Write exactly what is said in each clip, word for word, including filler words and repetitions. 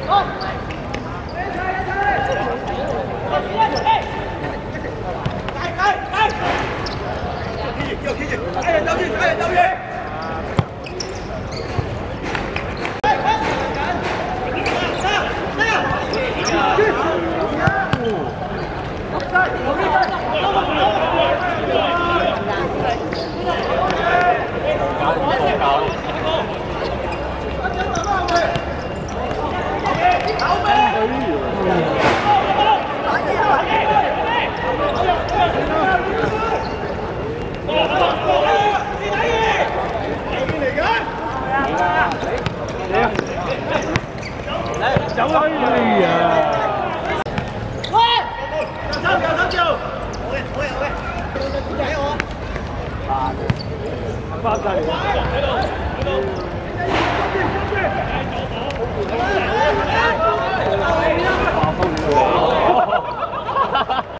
走啦！哎呀！喂！九九九九！好嘅好嘅好嘅，睇我啊！翻晒嚟！喺度喺度！爆風了！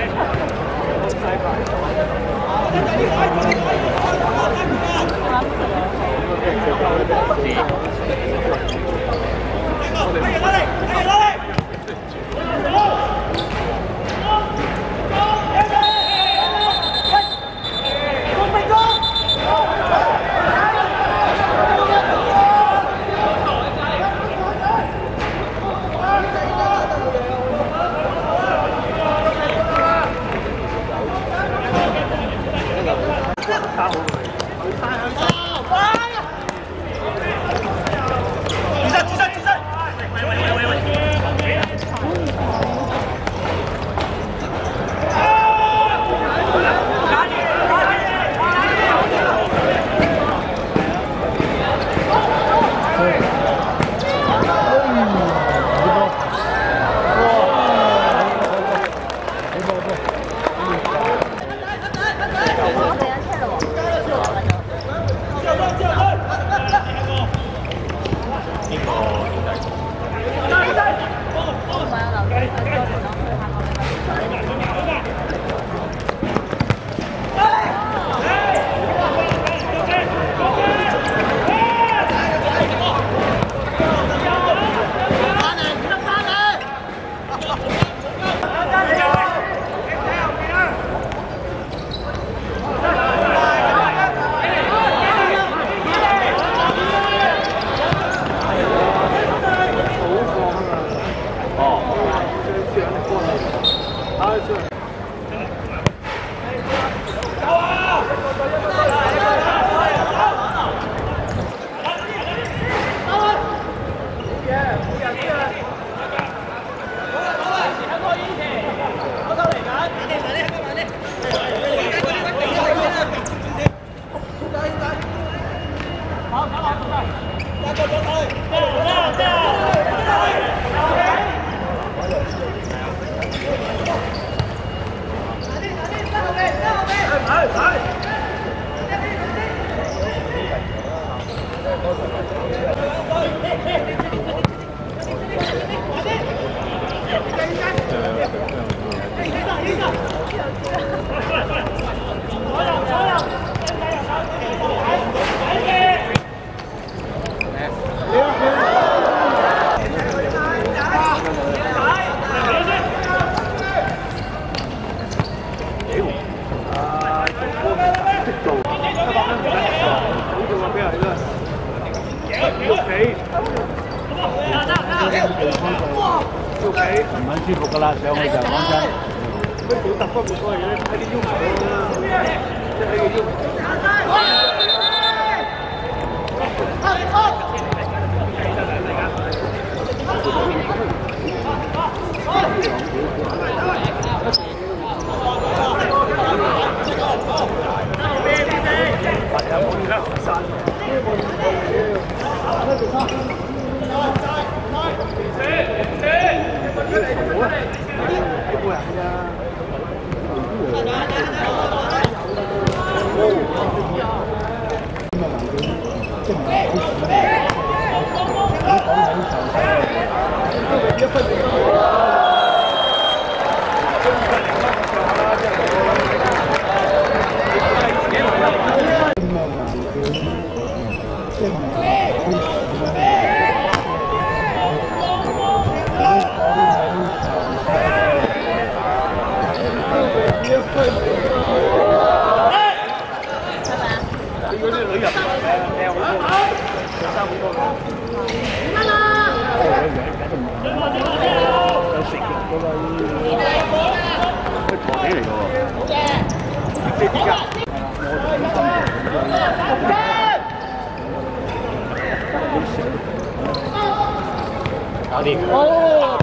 唔撚舒服噶啦，上去就講真。佢表達方面嗰樣嘢，睇啲要求啦，即係睇個要求。 即係唔係好搞掂。哦！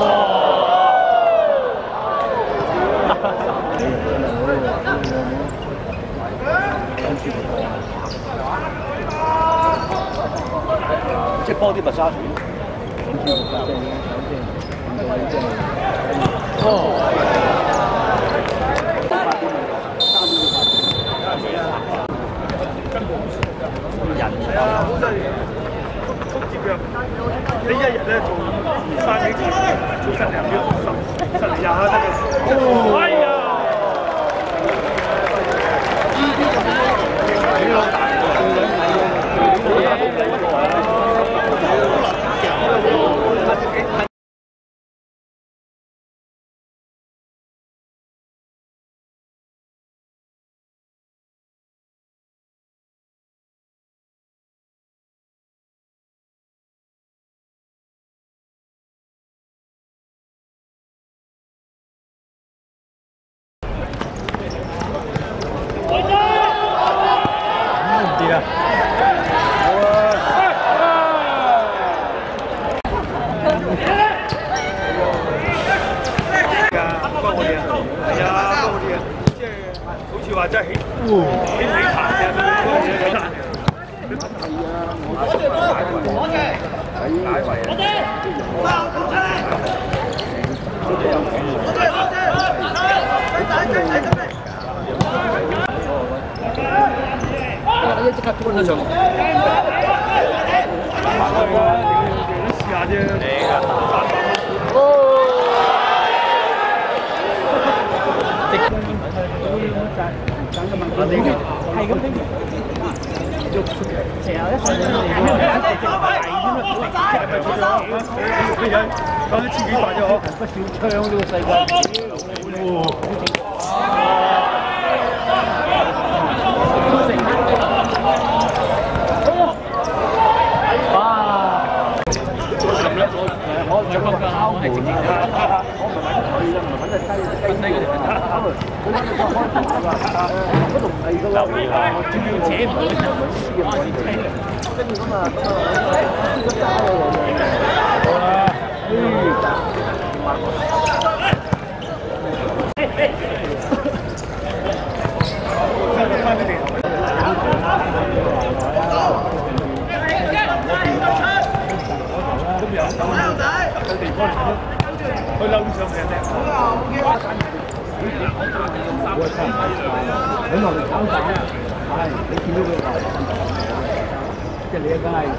即係幫啲密沙魚。哦。人係啊，好真係都接嘅。你一日咧做三幾次，做十零秒，十十零廿下得嘅。哎呀！幾老大喎！好大好大好大。話真係起起起彈嘅，起彈嘅。我哋我哋解圍啊！我哋三九七，我哋我哋我哋即刻搬得上。試下啫。嚟㗎。哦。係咁拎，就成日一上嚟咁樣，一直係咁啊！咩人講啲千幾萬啫嗬，不少槍呢個世界。哇！咁咧，我我着個膠係直接嘅，我唔係揾佢嘅，唔係揾隻雞雞雞嘅，佢揾隻開頭嗰度唔係㗎喎，我主要扯唔到嘅，我係車，跟住咁啊，咁啊，呢個膠啊，好啦，佢嬲上嘅咧，喺落嚟搞曬啊！係，你見到佢即係你梗係，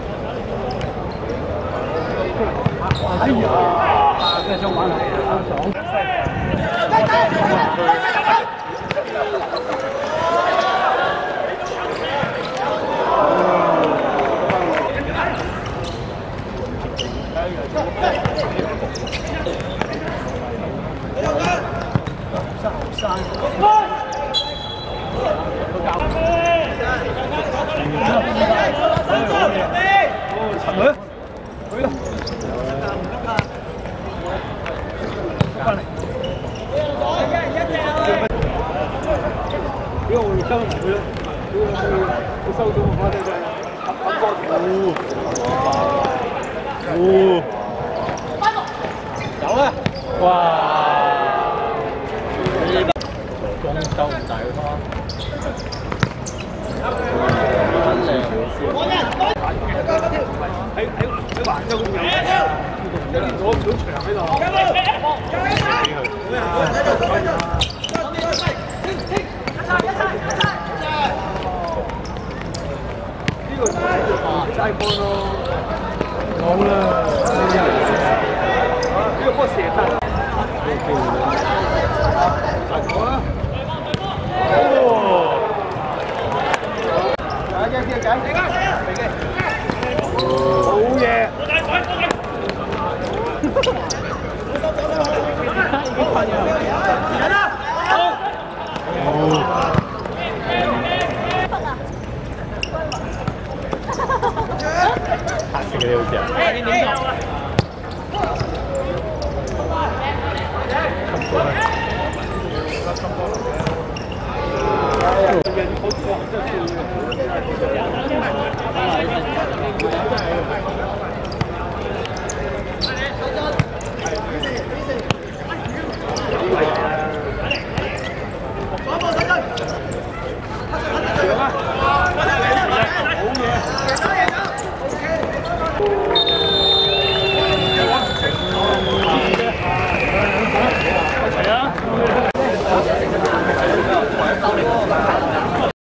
哎呀，真係想玩嚟啊！爽！三，因為我收埋佢啦，佢收到我哋就揼波條。哦，走啊！哇！裝修唔大個波，真靚！喺喺喺環州嗰邊有，攞唔到場喺度。呢個齋波咯，好啦，呢個波射得。